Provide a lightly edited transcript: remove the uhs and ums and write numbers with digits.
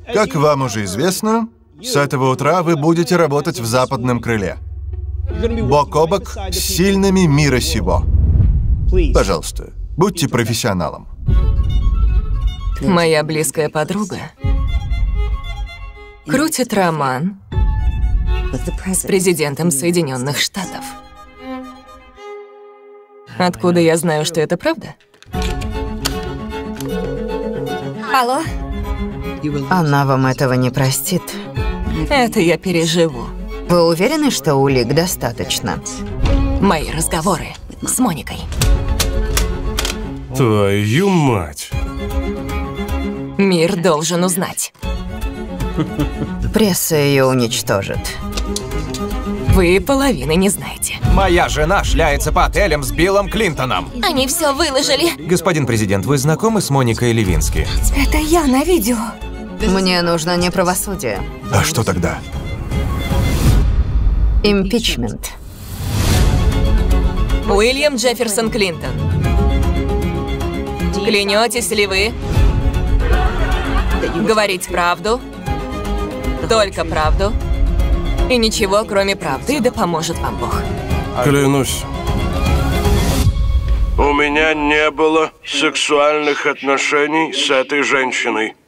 Как вам уже известно, с этого утра вы будете работать в западном крыле. Бок о бок с сильными мира сего. Пожалуйста, будьте профессионалом. Моя близкая подруга крутит роман с президентом Соединенных Штатов. Откуда я знаю, что это правда? Алло? Она вам этого не простит. Это я переживу. Вы уверены, что улик достаточно? Мои разговоры с Моникой. Твою мать. Мир должен узнать. Пресса ее уничтожит. Вы половины не знаете. Моя жена шляется по отелям с Биллом Клинтоном. Они все выложили. Господин президент, вы знакомы с Моникой Левински? Это я на видео. Мне нужно не правосудие. А что тогда? Импичмент. Уильям Джефферсон Клинтон. Клянетесь ли вы говорить правду, только правду, и ничего, кроме правды, и да поможет вам Бог? Клянусь. У меня не было сексуальных отношений с этой женщиной.